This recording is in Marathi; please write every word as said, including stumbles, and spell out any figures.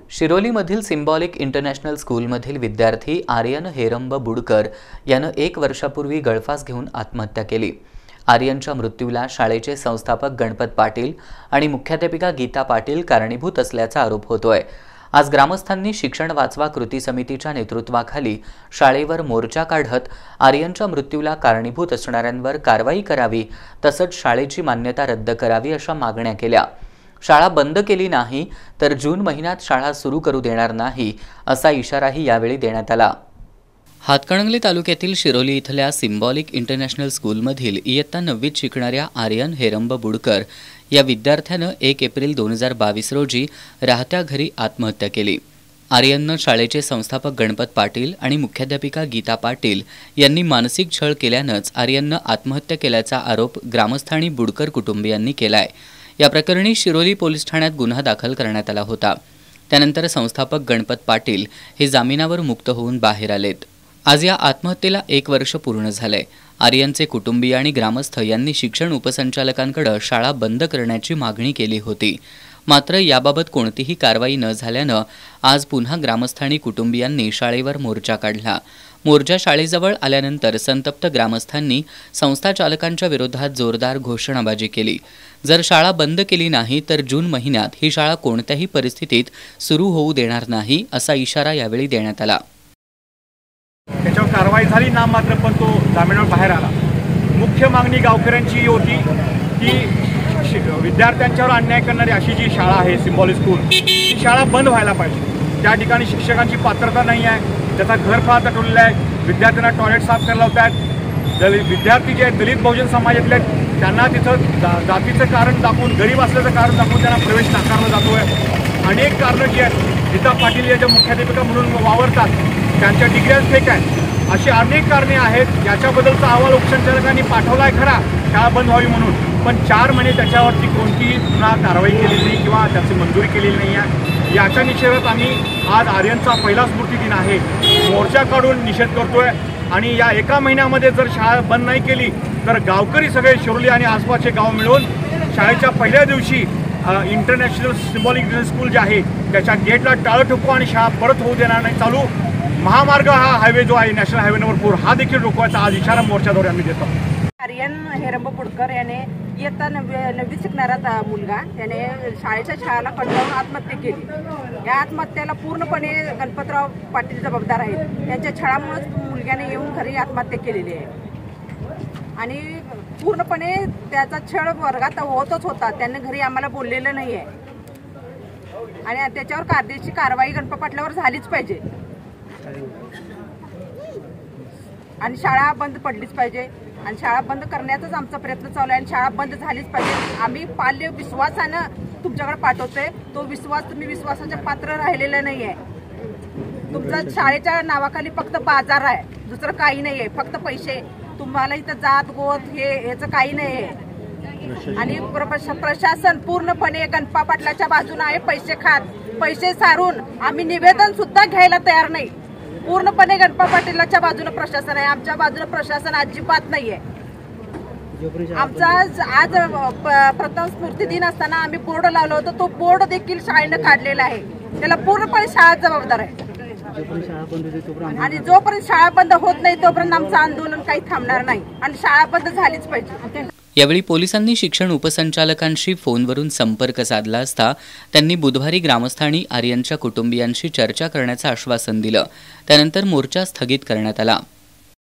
शिरोलीमधील सिम्बॉलिक इंटरनॅशनल स्कूलमधील विद्यार्थी आर्यन हेरंब बुडकर यानं एक वर्षापूर्वी गळफास घेऊन आत्महत्या केली। आर्यनच्या मृत्यूला शाळेचे संस्थापक गणपत पाटील आणि मुख्याध्यापिका गीता पाटील कारणीभूत असल्याचा आरोप होतोय। आज ग्रामस्थांनी शिक्षण वाचवा कृती समितीच्या नेतृत्वाखाली शाळेवर मोर्चा काढत आर्यनच्या मृत्यूला कारणीभूत असणाऱ्यांवर कारवाई करावी तसंच शाळेची मान्यता रद्द करावी अशा मागण्या केल्या। शाळा बंद केली नाही तर जून महिन्यात शाळा सुरू करू देणार नाही असा इशाराही यावेळी देण्यात आला। हातकणंगले तालुक्यातील शिरोली इथल्या सिम्बॉलिक इंटरनॅशनल स्कूलमधील इयत्ता नववीत शिकणाऱ्या आर्यन हेरंब बुडकर या विद्यार्थ्यानं एक एप्रिल दोन हजार बावीस रोजी राहत्या घरी आत्महत्या केली। आर्यननं शाळेचे संस्थापक गणपत पाटील आणि मुख्याध्यापिका गीता पाटील यांनी मानसिक छळ केल्यानंच आर्यननं आत्महत्या केल्याचा आरोप ग्रामस्थ आणि बुडकर कुटुंबियांनी केलाय। या प्रकरणी शिरोली पोलीस ठाण्यात गुन्हा दाखल करण्यात आला होता। त्यानंतर संस्थापक गणपत पाटील हे जामिनावर मुक्त होऊन बाहेर आलेत। आज या आत्महत्येला एक वर्ष पूर्ण झालंय। आर्यनचे कुटुंबीय आणि ग्रामस्थ यांनी शिक्षण उपसंचालकांकडे शाळा बंद करण्याची मागणी केली होती, मात्र याबाबत कोणतीही कारवाई न झाल्यानं आज पुन्हा ग्रामस्थ आणि कुटुंबियांनी शाळेवर मोर्चा काढला। मोर्चा शाळेजवळ आल्यानंतर संतप्त ग्रामस्थांनी संस्था चालकांच्या विरोधात जोरदार घोषणाबाजी केली। जर शाळा बंद केली नाही तर जून महिन्यात ही शाळा कोणत्याही परिस्थितीत सुरू होऊ देणार नाही असा इशारा यावेळी देण्यात आला। त्याच्यावर कारवाई झाली नाममात्र, पण तो जामिनावर बाहेर आला। मुख्य मागणी गावकऱ्यांची होती की विद्यार्थ्यांच्यावर अन्याय करणारी अशी जी शाळा आहे सिम्बॉलिक स्कूल, ती शाळा बंद व्हायला पाहिजे। त्या ठिकाणी शिक्षकांची पात्रता नाही आहे, त्याचा घरफाळा तटवलेला आहे, विद्यार्थ्यांना टॉयलेट साफ करायला लावतात। दलित विद्यार्थी जे दलित बहुजन समाजातले त्यांना तिथं जा जातीचं कारण दाखवून, गरीब असल्याचं कारण दाखवून त्यांना प्रवेश नाकारला जातो आहे। अनेक कारणं जी आहेत, गीता पाटील याच्या मुख्याध्यापिका म्हणून वावरतात, त्यांच्या डिग्र्या फेक आहेत, अशी अनेक कारणे आहेत। याच्याबद्दलचा अहवाल उपसंचालकांनी पाठवला आहे खरा शाळा बंद व्हावी म्हणून, पण चार महिने त्याच्यावरती कोणतीही पुन्हा कारवाई केलेली नाही किंवा त्याची मंजुरी केलेली नाही आहे। याच्या निषेधात आम्ही आज आर्यनचा पहिला स्मृती दिन आहे, मोर्चा काढून निषेध करतोय। आणि या एका महिन्यामध्ये जर शाळा बंद नाही केली तर गावकरी सगळे शिरोली आणि आसपासचे गाव मिळून शाळेच्या पहिल्या दिवशी इंटरनॅशनल सिम्बॉलिक स्कूल जे आहे त्याच्या गेटला टाळं ठोकू आणि शाळा परत होऊ देणार नाही चालू। महामार्ग हा हायवे जो आहे नॅशनल हायवे नंबर फोर हा देखील रोखवायचा आज इशारा मोर्चाद्वारे आम्ही देतो। आर्यन हेरंब बुडकर याने इयत्ता नववी नववीत शिकणारा मुलगा त्याने शाळेच्या शाळेला कंटाळून आत्महत्या केली। या आत्महत्येला पूर्णपणे गणपतराव पाटील जबाबदार आहेत। त्यांच्या छळामुळेच मुलग्याने येऊन घरी आत्महत्या केलेली आहे आणि पूर्णपणे त्याचा छळ वर्गात होतच होता। त्यांनी घरी आम्हाला बोललेलं नाही आहे आणि त्याच्यावर कायदेशीर कारवाई गणपत पाटलावर झालीच पाहिजे आणि शाळा बंद पडलीच पाहिजे आणि शाळा बंद करण्याचाच आमचा प्रयत्न चालू आहे आणि शाळा बंद झालीच पाहिजे। आम्ही पाल्य विश्वासानं तुमच्याकडे पाठवतोय, तो विश्वास तुम्ही विश्वासाच्या पात्र राहिलेला नाही आहे। तुमचा शाळेच्या नावाखाली फक्त बाजार आहे, दुसरं काही नाही आहे, फक्त पैसे। तुम्हाला इथं जात गोत हे ह्याचं काही नाही आहे आणि प्रशासन पूर्णपणे गणपत पाटलाच्या बाजूने आहे। पैसे खात पैसे सारून आम्ही निवेदन सुद्धा घ्यायला तयार नाही। पूर्णपणे गणपत पाटीलच्या बाजूने प्रशासन आहे, आमच्या बाजूने प्रशासन अजिबात नाहीये। आमचा आज प्रथम स्मृती दिन असताना आम्ही बोर्ड लावला होता, तो बोर्ड देखील शाळेनं काढलेला आहे। त्याला पूर्णपणे शाळा जबाबदार आहे आणि जोपर्यंत शाळा बंद होत नाही तोपर्यंत आमचं आंदोलन काही थांबणार नाही आणि शाळा बंद झालीच पाहिजे। यावेळी पोलिसांनी शिक्षण उपसंचालकांशी फोनवरून संपर्क साधला असता त्यांनी बुधवारी ग्रामस्थांनी आर्यनच्या कुटुंबियांशी चर्चा करण्याचं आश्वासन दिलं। त्यानंतर मोर्चा स्थगित करण्यात आला।